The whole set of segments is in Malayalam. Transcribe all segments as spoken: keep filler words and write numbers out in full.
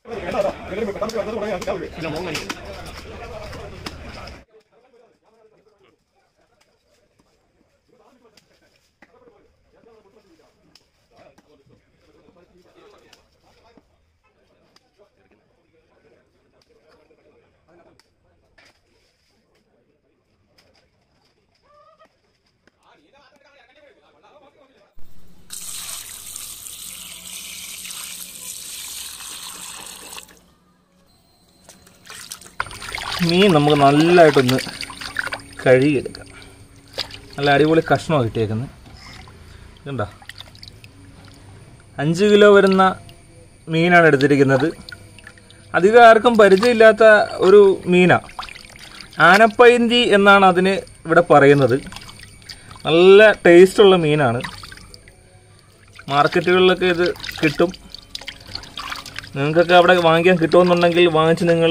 മീൻ നമുക്ക് നല്ലതായിട്ടൊന്ന് കഴുകിയെടുക്കാം. നല്ല അടിപൊളി കഷ്ണമാണ് കിട്ടിയേക്കുന്നത്. ഇതുണ്ടോ, അഞ്ച് കിലോ വരുന്ന മീനാണ് എടുത്തിരിക്കുന്നത്. അധികം ആർക്കും പരിചയമില്ലാത്ത ഒരു മീനാണ്. ആനപ്പയന്തി എന്നാണ് അതിന് ഇവിടെ പറയുന്നത്. നല്ല ടേസ്റ്റുള്ള മീനാണ്. മാർക്കറ്റുകളിലൊക്കെ ഇത് കിട്ടും. നിങ്ങൾക്കൊക്കെ അവിടെ വാങ്ങിക്കാൻ കിട്ടുമെന്നുണ്ടെങ്കിൽ വാങ്ങിച്ച് നിങ്ങൾ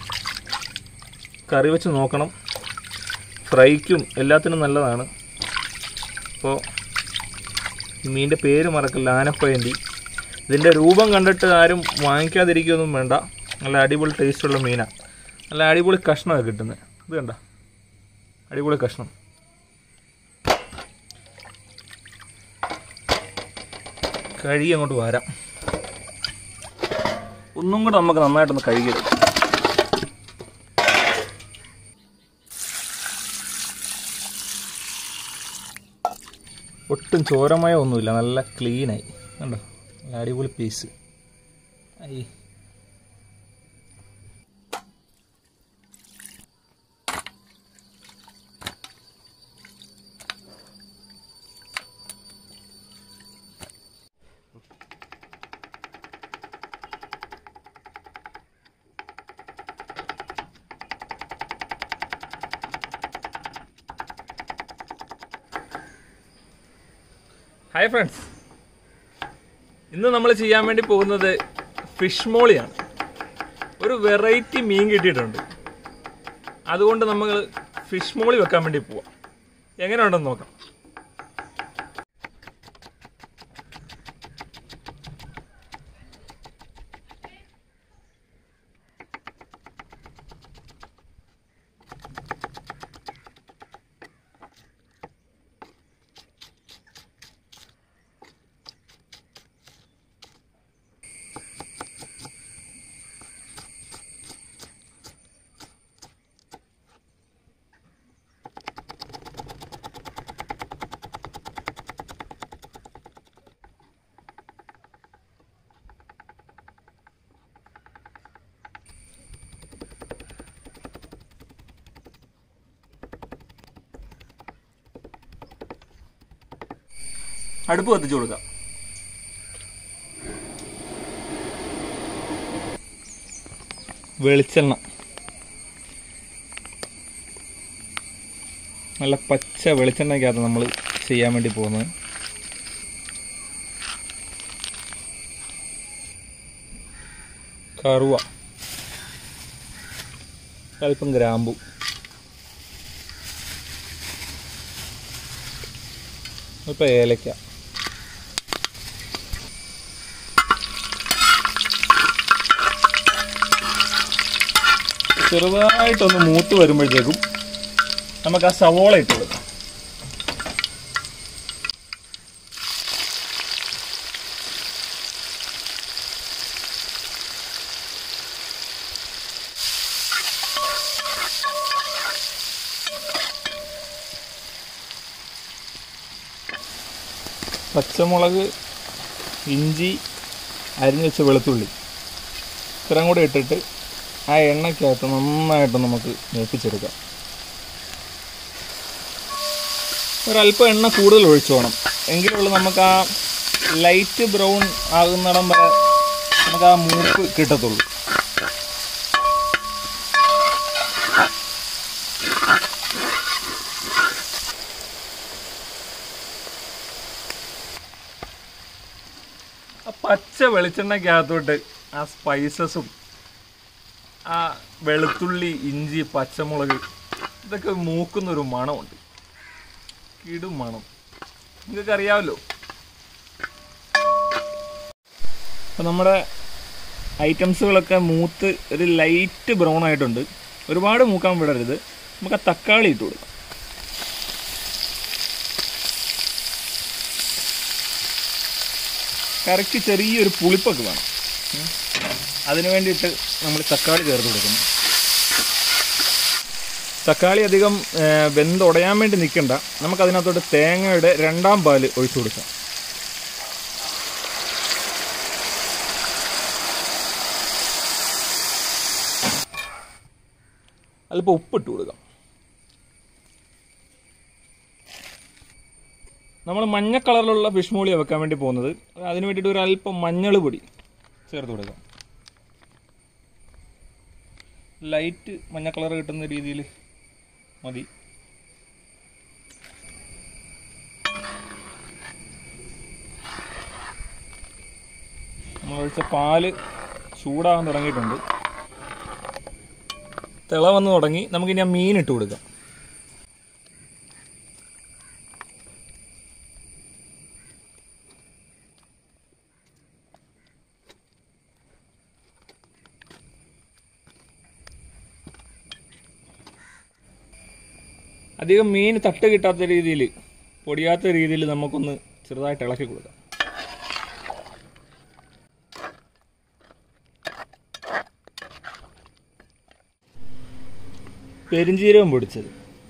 കറി വെച്ച് നോക്കണം. ഫ്രൈക്കും എല്ലാത്തിനും നല്ലതാണ്. അപ്പോൾ ഈ മീനിൻ്റെ പേര് മറക്കില്ല, ആനപ്പയന്തി. ഇതിൻ്റെ രൂപം കണ്ടിട്ട് ആരും വാങ്ങിക്കാതിരിക്കുകയൊന്നും വേണ്ട. നല്ല അടിപൊളി ടേസ്റ്റുള്ള മീനാണ്. നല്ല അടിപൊളി കഷ്ണമാണ് കിട്ടുന്നത്. ഇത് കണ്ട അടിപൊളി കഷ്ണം. കഴുകി അങ്ങോട്ട് വരാം. ഒന്നും കൂടെ നമുക്ക് നന്നായിട്ടൊന്ന് കഴുകിയെടുക്കാം. ഒട്ടും ചോരമയോ ഒന്നുമില്ല, നല്ല ക്ലീനായി. കണ്ടോ, നല്ല അടിപൊളി പീസ്. ഐ ഹായ് ഫ്രണ്ട്സ്, ഇന്ന് നമ്മൾ ചെയ്യാൻ വേണ്ടി പോകുന്നത് ഫിഷ് മോളിയാണ്. ഒരു വെറൈറ്റി മീൻ കിട്ടിയിട്ടുണ്ട്. അതുകൊണ്ട് നമ്മൾ ഫിഷ് മോളി വെക്കാൻ വേണ്ടി പോവാം. എങ്ങനെ ഉണ്ടെന്ന് നോക്കാം. അടുപ്പ് കത്തിച്ചു കൊടുക്കാം. വെളിച്ചെണ്ണ, നല്ല പച്ച വെളിച്ചെണ്ണയ്ക്കകത്ത് നമ്മൾ ചെയ്യാൻ വേണ്ടി പോകുന്നത്. കറുവ, അല്പം ഗ്രാമ്പു, ഇപ്പം ഏലക്ക, ചെറുതായിട്ടൊന്ന് മൂത്ത് വരുമ്പോഴത്തേക്കും നമുക്ക് ആ സവോള ഇട്ട് കൊടുക്കാം. പച്ചമുളക്, ഇഞ്ചി, അരിഞ്ഞു വെച്ച വെളുത്തുള്ളി ഇത്രയും കൂടെ ഇട്ടിട്ട് ആ എണ്ണയ്ക്കകത്ത് നന്നായിട്ട് നമുക്ക് മൂപ്പിച്ചെടുക്കാം. ഒരല്പം എണ്ണ കൂടുതൽ ഒഴിച്ചു വേണം, എങ്കിലുള്ള നമുക്ക് ആ ലൈറ്റ് ബ്രൗൺ ആകുന്നിടം വരെ നമുക്ക് ആ മൂപ്പ് കിട്ടത്തുള്ളൂ. ആ പച്ച വെളിച്ചെണ്ണയ്ക്കകത്തോട്ട് ആ സ്പൈസസും ആ വെളുത്തുള്ളി, ഇഞ്ചി, പച്ചമുളക് ഇതൊക്കെ മൂക്കുന്നൊരു മണമുണ്ട്. കിടും മണം, നിങ്ങൾക്കറിയാമല്ലോ. അപ്പം നമ്മുടെ ഐറ്റംസുകളൊക്കെ മൂത്ത് ഒരു ലൈറ്റ് ബ്രൗൺ ആയിട്ടുണ്ട്. ഒരുപാട് മൂക്കാൻ വിടരുത്. നമുക്ക് ആ തക്കാളി ഇട്ട് കൊടുക്കാം. കറിക്ക് ചെറിയൊരു പുളിപ്പൊക്കെ വേണം. അതിനു വേണ്ടിയിട്ട് നമ്മൾ തക്കാളി ചേർത്ത് കൊടുക്കുന്നു. തക്കാളി അധികം വെന്തുടയാൻ വേണ്ടി നിൽക്കണ്ട. നമുക്കതിനകത്തോട്ട് തേങ്ങയുടെ രണ്ടാം പാല് ഒഴിച്ചു കൊടുക്കാം. അല്പം ഉപ്പിട്ട് കൊടുക്കാം. നമ്മൾ മഞ്ഞ കളറിലുള്ള ഫിഷ് മോളിയാണ് വെക്കാൻ വേണ്ടി പോകുന്നത്. അതിന് വേണ്ടിയിട്ട് ഒരു അല്പം മഞ്ഞൾ പൊടി ചേർത്ത് കൊടുക്കാം. ലൈറ്റ് മഞ്ഞ കളർ കിട്ടുന്ന രീതിയിൽ മതി. നമ്മൾ ഒഴിച്ച പാല് ചൂടാകാൻ തുടങ്ങിയിട്ടുണ്ട്. തിള വന്ന് തുടങ്ങി. നമുക്കിനി ആ മീൻ ഇട്ട് കൊടുക്കാം. അധികം മീൻ തട്ട് കിട്ടാത്ത രീതിയിൽ, പൊടിയാത്ത രീതിയിൽ നമുക്കൊന്ന് ചെറുതായിട്ട് ഇളക്കി കൊടുക്കാം. പെരിഞ്ചീരകം പൊടിച്ചത്,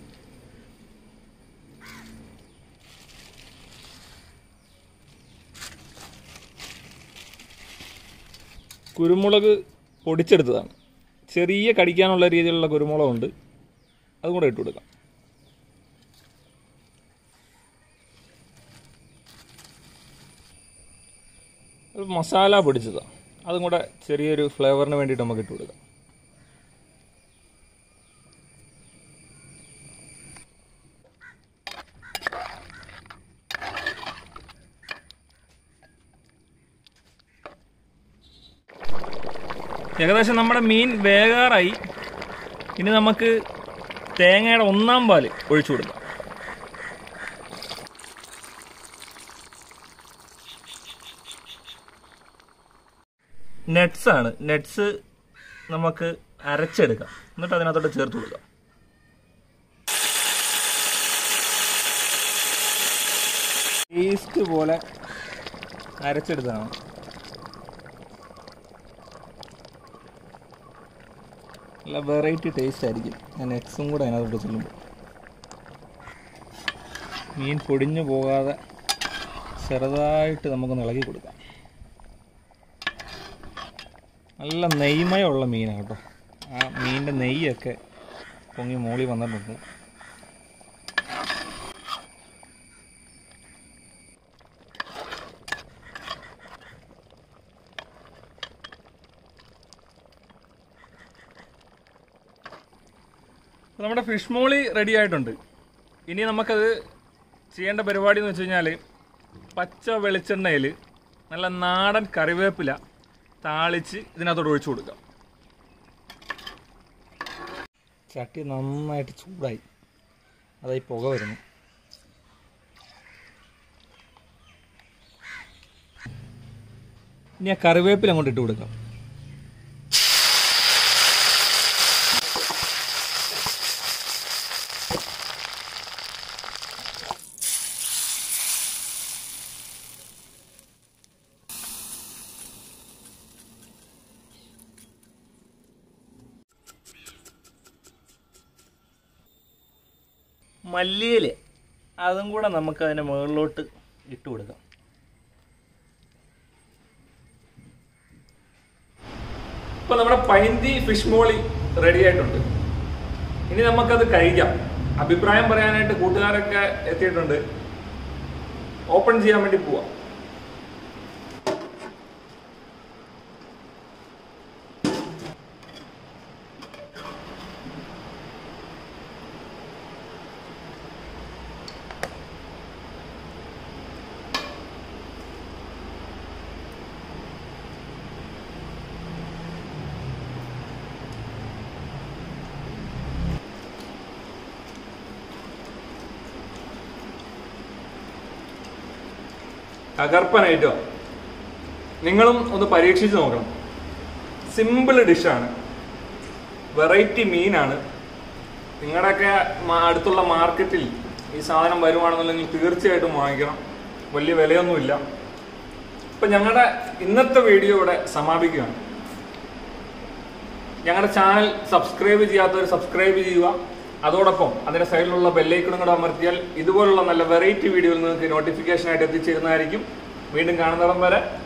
കുരുമുളക് പൊടിച്ചെടുത്തതാണ്. ചെറിയ കടിക്കാനുള്ള രീതിയിലുള്ള കുരുമുളകുണ്ട്, അതും കൂടെ ഇട്ട് കൊടുക്കാം. മസാല പൊടിച്ചതാണ്, അതും കൂടെ ചെറിയൊരു ഫ്ലേവറിന് വേണ്ടിയിട്ട് നമുക്ക് ഇട്ട് കൊടുക്കാം. ഏകദേശം നമ്മുടെ മീൻ വേകാറായി. ഇനി നമുക്ക് തേങ്ങയുടെ ഒന്നാം പാല് ഒഴിച്ചു കൊടുക്കാം. നട്ട്സ് ആണ്. നട്ട്സ് നമുക്ക് അരച്ചെടുക്കാം. എന്നിട്ട് അതിനകത്തോട്ട് ചേർത്ത് കൊടുക്കാം. പേസ്റ്റ് പോലെ അരച്ചെടുത്തതാണ്. നല്ല വെറൈറ്റി ടേസ്റ്റ് ആയിരിക്കും ആ നട്ട്സും കൂടെ അതിനകത്തോട്ട് ചെല്ലുമ്പോൾ. മീൻ പൊടിഞ്ഞു പോകാതെ ചെറുതായിട്ട് നമുക്കൊന്ന് ഇളകി കൊടുക്കാം. നല്ല നെയ്മയമുള്ള മീനാണ് കേട്ടോ. ആ മീനിൻ്റെ നെയ്യൊക്കെ പൊങ്ങി മോളി വന്നിട്ടുണ്ട്. നമ്മുടെ ഫിഷ് മോളി റെഡി ആയിട്ടുണ്ട്. ഇനി നമുക്കത് ചെയ്യേണ്ട പരിപാടി എന്ന് വെച്ച് കഴിഞ്ഞാൽ പച്ച വെളിച്ചെണ്ണയിൽ നല്ല നാടൻ കറിവേപ്പില താളിച്ച് ഇതിനകത്തോട്ട് ഒഴിച്ചു കൊടുക്കാം. ചട്ടി നന്നായിട്ട് ചൂടായി, അതായി പുക വരുന്നു. ഇനി ആ കറിവേപ്പില അങ്ങോട്ട് ഇട്ട് കൊടുക്കാം. മല്ലിയില അതും കൂടെ നമുക്ക് അതിൻ്റെ മുകളിലോട്ട് ഇട്ട് കൊടുക്കാം. ഇപ്പോൾ നമ്മുടെ പൈന്തി ഫിഷ് മോളി റെഡി ആയിട്ടുണ്ട്. ഇനി നമുക്കത് കഴിക്കാം. അഭിപ്രായം പറയാനായിട്ട് കൂട്ടുകാരൊക്കെ എത്തിയിട്ടുണ്ട്. ഓപ്പൺ ചെയ്യാൻ വേണ്ടി പോവാം. തകർപ്പനായിട്ടോ. നിങ്ങളും ഒന്ന് പരീക്ഷിച്ച് നോക്കണം. സിമ്പിൾ ഡിഷാണ്, വെറൈറ്റി മീനാണ്. നിങ്ങളുടെയൊക്കെ അടുത്തുള്ള മാർക്കറ്റിൽ ഈ സാധനം വരുവാണെന്നുണ്ടെങ്കിൽ തീർച്ചയായിട്ടും വാങ്ങിക്കണം. വലിയ വിലയൊന്നുമില്ല. അപ്പം ഞങ്ങളുടെ ഇന്നത്തെ വീഡിയോ ഇവിടെ സമാപിക്കുകയാണ്. ഞങ്ങളുടെ ചാനൽ സബ്സ്ക്രൈബ് ചെയ്യാത്തവർ സബ്സ്ക്രൈബ് ചെയ്യുക. അതോടൊപ്പം അതിൻ്റെ സൈഡിലുള്ള ബെല്ലൈക്കണും കൂടെ അമർത്തിയാൽ ഇതുപോലുള്ള നല്ല വെറൈറ്റി വീഡിയോയിൽ നിങ്ങൾക്ക് നോട്ടിഫിക്കേഷനായിട്ട് എത്തിച്ചേരുന്നതായിരിക്കും. വീണ്ടും കാണുന്നിടം വരെ